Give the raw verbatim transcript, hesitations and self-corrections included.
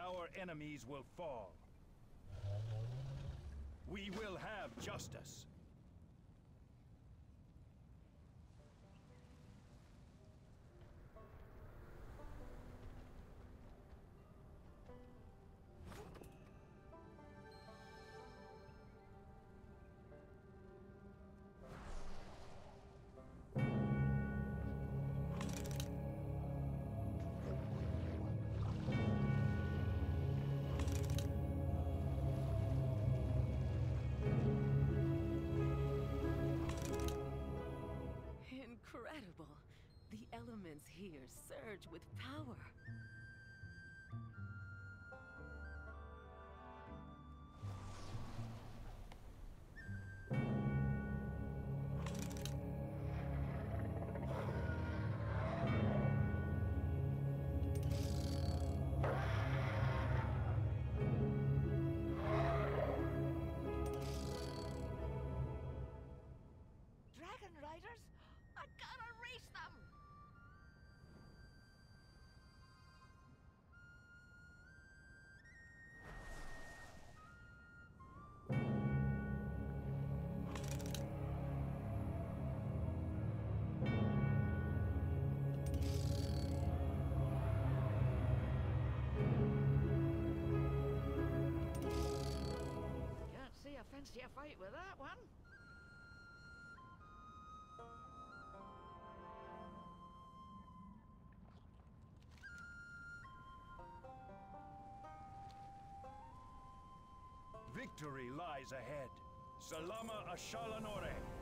our enemies will fall. We will have justice. Incredible. The elements here surge with power. Dragon Riders? I gotta race them! Can't see a fancier fight with that one. Victory lies ahead. Salama Ashalanore.